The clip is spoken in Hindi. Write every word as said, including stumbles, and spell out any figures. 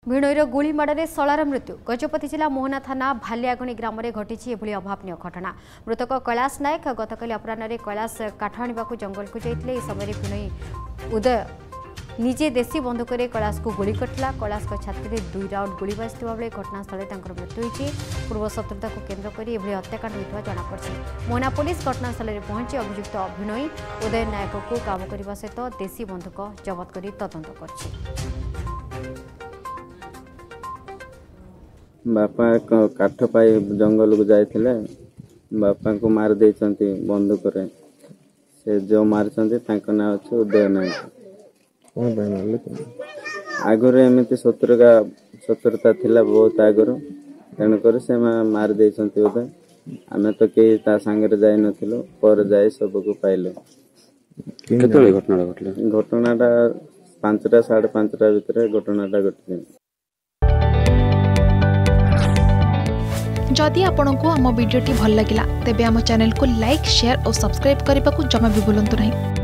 भिणईर गुली माड़े शलार मृत्यु गजपति जिला मोहना थाना भालियागणी ग्राम में घटी एभली अभावन घटना। मृतक कैलाश नायक गतकाली अपराह कैलाश काठ आने जंगल को जाते समय भिणई उदय निजे देशी बंधुक कैलाश को गुली कटिला। कैलाश छाती में दुई राउंड गुली बाजता बेले घटनास्थल मृत्यु होती। पूर्व शत्रुता को केन्द्र कर हत्याकांड होता जमापड़ी। मोहना पुलिस घटनास्थल में पहुंची अभियुक्त भिणई उदय नायक को काम करने सहित देशी बंधुक जबत कर तदंत कर। बापा काठ पाई जंगल को जाते बापा को मार दे बंदूक से जो मारी ना अच्छे उदय नायक आगुरी एमती शत्रुता शत्रुता थिला बहुत आगुरी तेणुक से मार दे उदय आम तो कई सांगे जाई नथिलु पर जाए सबको पाइले। घटना घटला घटनाटा पांचटा साढ़े पांचटा भितर घटनाटा घटी। जदि आपंक आम भिडी भल लगा तेब आम चैनल को लाइक शेयर और सब्सक्राइब करने को जमा भी भूलु नहीं।